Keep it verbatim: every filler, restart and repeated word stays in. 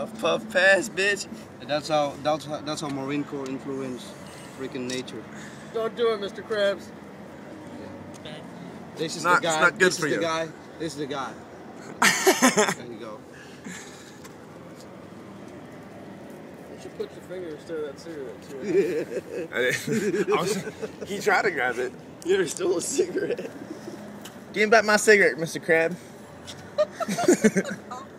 Puff, puff, pass, bitch. And that's how that's how, that's how Marine Corps influenced freaking nature. Don't do it, Mister Krabs. This is Not- the it's guy. not good this for is you. the guy. This is the guy. There you go. You should put your finger instead of that cigarette. Too. I was, he tried to grab it. You never stole a cigarette. Give me back my cigarette, Mister Crab.